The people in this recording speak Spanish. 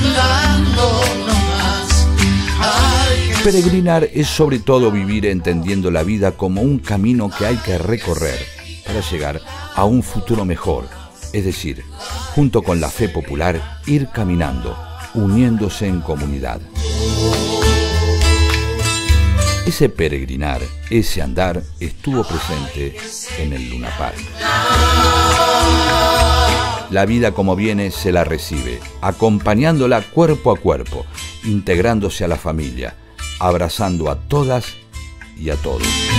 Peregrinar es sobre todo vivir entendiendo la vida como un camino que hay que recorrer para llegar a un futuro mejor, es decir, junto con la fe popular, ir caminando, uniéndose en comunidad. Ese peregrinar, ese andar, estuvo presente en el Luna Park. La vida como viene se la recibe, acompañándola cuerpo a cuerpo, integrándose a la familia, abrazando a todas y a todos.